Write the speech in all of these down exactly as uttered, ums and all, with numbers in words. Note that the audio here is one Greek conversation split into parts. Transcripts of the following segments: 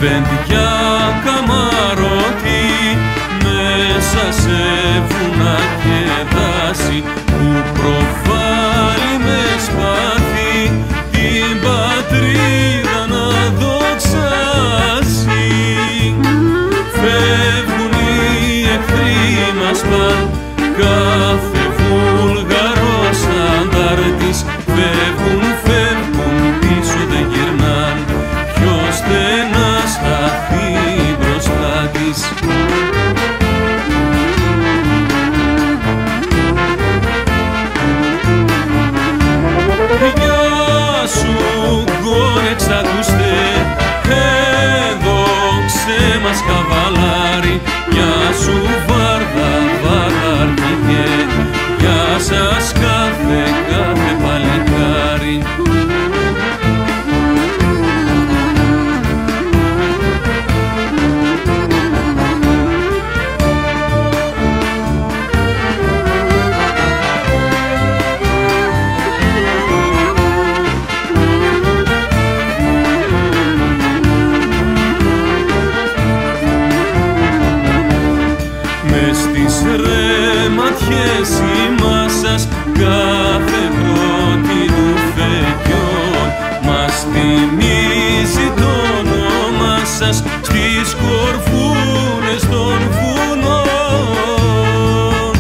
Βεντιά καμαρωτή μέσα σε βουνά και δάση που προβάλλει με σπάθη την πατρίδα να δοξάσει. Φεύγουν οι εχθροί μας παν, κάθε Βούλγαρος αντάρτης. Φεύγουν, φεύγουν, πίσω δεν γυρνάν, ποιος στενά σταθεί μπροστά της. Γεια σου γόνε, ξακούστε, έδωξε μας καβαλάρι. Γεια σου βάρδα, βάρδα αρχηγέ, γεια σας κάθε, κάθε παλικάρι. Μες στις ρεματιές η μάσας κάθε πρώτη του φεγγιών μας θυμίζει το όνομά σας στις κορφούνες των βουνών.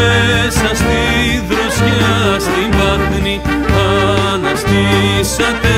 Μέσα στη δροσιά, στην πάχνη αναστήσατε